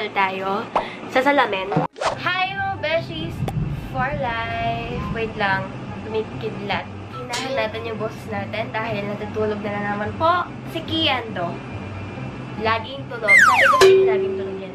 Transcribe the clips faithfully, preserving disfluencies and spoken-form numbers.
haul tayo sa salamin. Hi mga beshies! For life! Wait lang, tumikidlat. Hinahan natin yung boses natin dahil natutulog na, na naman po si Kiando. Laging tulog. Sabi ko siya laging tulog yan.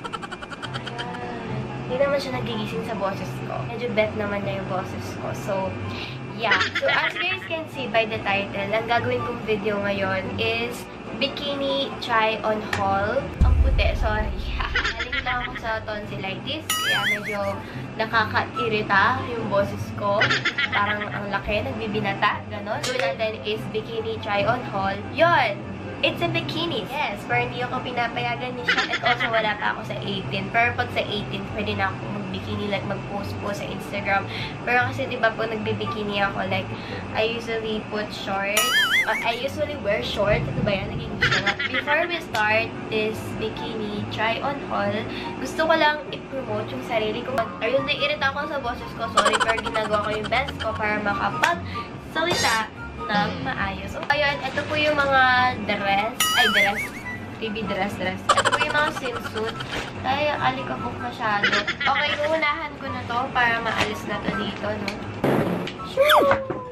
Ayan. Hindi naman siya nagigising sa boses ko. Medyo bet naman niya yung boses ko. So, yeah. So, as you guys can see by the title, ang gagawin kong video ngayon is bikini try-on haul. Ang puti, sorry. Haling lang ako sa tonsillitis. Kaya medyo nakaka-irita yung boses ko. Parang ang laki, nagbibinata. Ganon. So, natin is bikini try-on haul. Yon! It's a bikini. Yes, pero hindi ako pinapayagan ni siya. At also, wala pa ako sa eighteen. Pero pag sa eighteen, pwede na ako mag-bikini, like mag-post po sa Instagram. Pero kasi, di ba po, nagbibikini ako, like, I usually put shorts. Uh, I usually wear shorts. Ito ba yan? Naging gusto nga. Before we start this bikini try-on haul, gusto ko lang i-promote yung sarili ko. Ayun, naiirita ako sa boses ko. Sorry, pero ginagawa ko yung best ko para makapag-salita ng maayos. So, ayun, ito po yung mga dress. Ay, dress. T V dress, dress. Ito po yung mga swimsuit. Ay, alikabok masyado. Okay, uunahan ko na to para maalis na to dito, no? Shoo!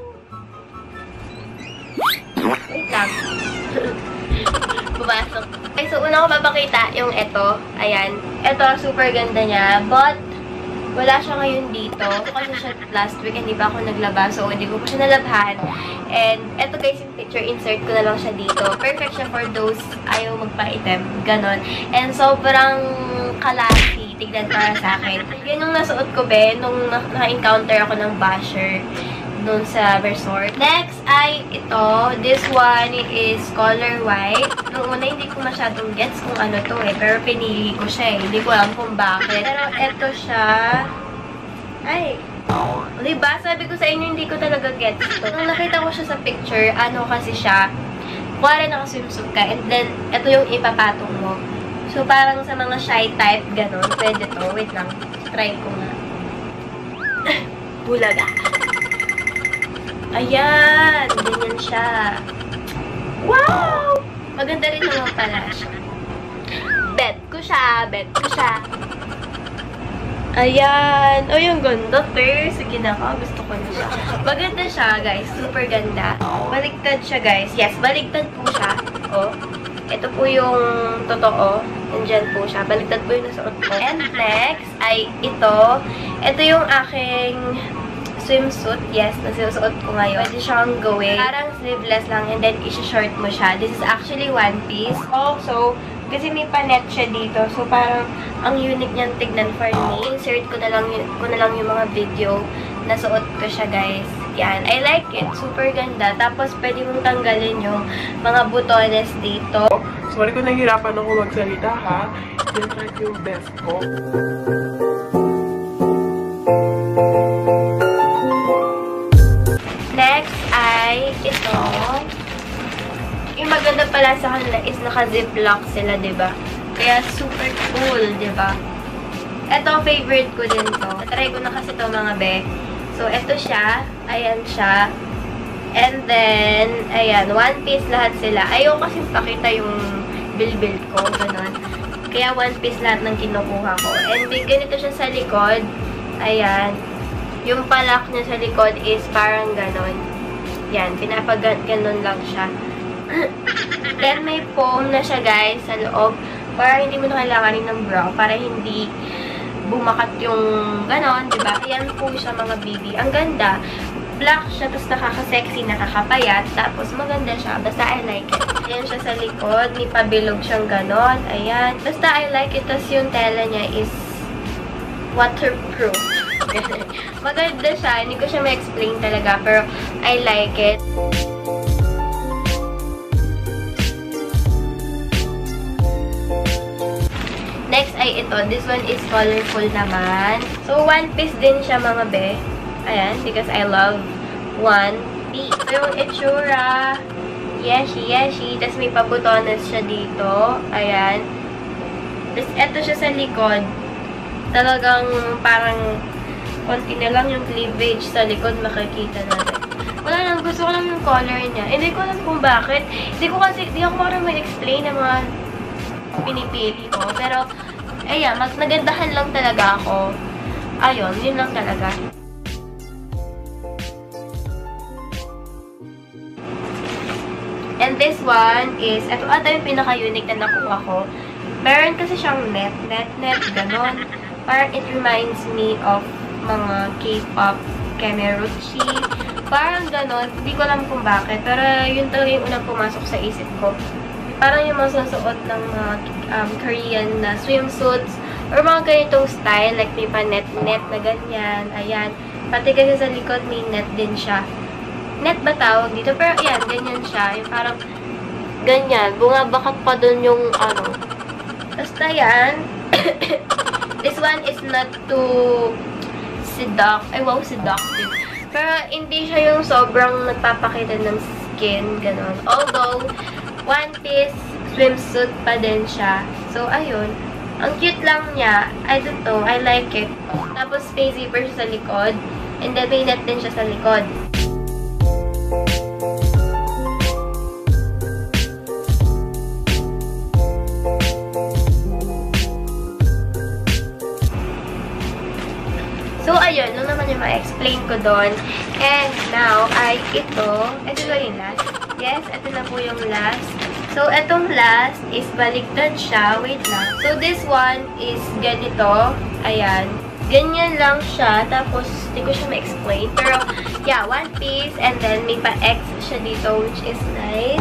Wait lang. Pumasok. Okay, so una ko papakita yung ito. Ayan. Ito, super ganda niya. But, wala siya ngayon dito. Kasi siya last week, hindi pa ako naglaba. So, hindi ko pa siya nalabhan. And, eto guys, yung picture, insert ko na lang siya dito. Perfect siya for those ayaw magpa-item. Ganon. And, sobrang kalaki. Tignan para sa akin. Yun yung nasuot ko, be, nung na-encounter ako ng basher doon sa resort. Next ay ito. This one is color white. Noong una, hindi ko masyadong gets kung ano to eh. Pero pinili ko siya eh. Hindi ko alam kung bakit. Pero ito siya. Ay. Diba? Sabi ko sa inyo, hindi ko talaga gets to. Nung nakita ko siya sa picture, ano kasi siya. Kuwari naka-swimsuit ka. And then, ito yung ipapatong mo. So, parang sa mga shy type, gano'n. Pwede to. Wait lang. Try ko nga. Bulaga. Ayan! Ganyan siya. Wow! Maganda rin naman pala siya. Bet ko siya. Bet ko siya. Ayan. O, yung ganda. Pero, sige na ka. Gusto ko na siya. Maganda siya, guys. Super ganda. Baligtad siya, guys. Yes, baligtad po siya. O. Ito po yung totoo. Nandyan po siya. Baligtad po yung nasuot ko. And next ay ito. Ito yung aking swimsuit, yes, nasusuot ko ngayon. Pwede siyang gawin. Parang sleeveless lang and then isi-short mo siya. This is actually one piece. Also, kasi may panet siya dito. So, parang ang unique niyang tignan for me. Insert ko na lang, ko na lang yung mga video na suot ko siya, guys. Yan. I like it. Super ganda. Tapos, pwede mong tanggalin yung mga butones dito. Sorry kung nahihirapan ako magsalita, ha? Yan try yung best ko. Next ay ito. Yung maganda pala sa kanila is naka-ziplock sila, diba? Kaya super cool, diba? Ito, favorite ko din to. Try ko na kasi to mga be. So, ito siya. Ayan siya. And then, ayan, one piece lahat sila. Ayaw kasi pakita yung bill-bill ko, ganun. Kaya one piece lahat ng kinukuha ko. And ganito siya sa likod. Ayan. Yung palak niya sa likod is parang ganon. Yan, pinapag-ganon lang siya. Then, may foam na siya, guys, sa loob. Para hindi mo na kailanganin ng bra. Para hindi bumakat yung ganon, diba? Ayan po siya, mga baby. Ang ganda. Black siya, tapos nakaka-sexy, nakakapayat. Tapos, maganda siya. Basta, I like it. Ayan siya sa likod. May pabilog siyang ganon. Ayan. Basta, I like it. Tapos, yung tela niya is waterproof. Maganda siya. Hindi ko siya ma-explain talaga. Pero, I like it. Next ay ito. This one is colorful naman. So, one piece din siya, mga be. Ayan. Because I love one piece. So, yung itsura. Yeshi, yeshi. Tapos, may pabutones siya dito. Ayan. Tapos, ito siya sa likod. Talagang parang konti na lang yung cleavage sa likod, makikita natin. Wala lang, gusto ko lang yung color niya. Hindi ko alam kung bakit. Hindi ko kasi, hindi ako marunong mag-explain ng mga pinipili ko. Pero, Ayan, mag nagandahan lang talaga ako. Ayun, yun lang talaga. And this one is, ito ata yung pinaka-unique na nakuha ko. Meron kasi siyang net, net, net, ganon. Parang it reminds me of mga K-pop, Kemeruchi. Parang ganon. Hindi ko alam kung bakit. Pero yun talaga yung unang pumasok sa isip ko. Parang yung mga susuot ng mga um, Korean na swimsuits or mga ganitong style. Like may pa net-net na ganyan. Ayan. Pati kasi sa likod may net din siya. Net ba tawag dito? Pero ayan, ganyan siya. Yung parang ganyan. Bungabakat pa dun yung ano. Basta yan. This one is not too seduct. Ay, wow, seductive. Pero hindi siya yung sobrang nagpapakita ng skin. Ganon. Although, one piece swimsuit pa din siya. So, ayun. Ang cute lang niya. I don't know. I like it. Tapos, space zipper siya sa likod. And then, may net din siya sa likod. So, ayun, nung naman yung ma-explain ko doon. And now, ay ito. Ito ba yung last? Yes, ito na po yung last. So, itong last is baligtad siya. Wait lang. So, this one is ganito. Ayan. Ganyan lang siya. Tapos, hindi ko siya ma-explain. Pero, yeah, one piece. And then, may pa-X siya dito, which is nice.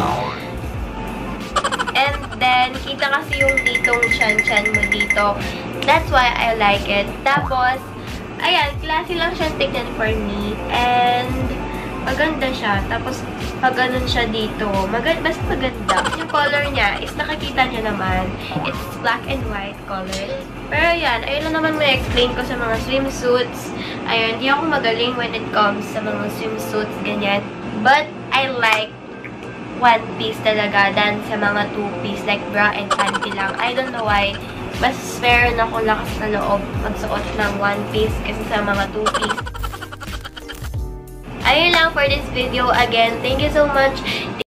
And then, kita kasi yung ditong chan-chan mo dito. That's why I like it. Tapos, ayan, classy lang siyang tignan for me. And, maganda siya. Tapos, pag ganun siya dito, maganda, basta maganda. Yung color niya is nakikita niya naman. It's black and white color. Pero yan, ayun lang naman may explain ko sa mga swimsuits. Ayun, hindi ako magaling when it comes sa mga swimsuits, ganyan. But, I like one piece talaga than sa mga two piece, like bra and panty lang. I don't know why. Mas meron ako lakas na loob magsuot ng one piece kasi sa mga two piece. Ayun lang for this video. Again, thank you so much.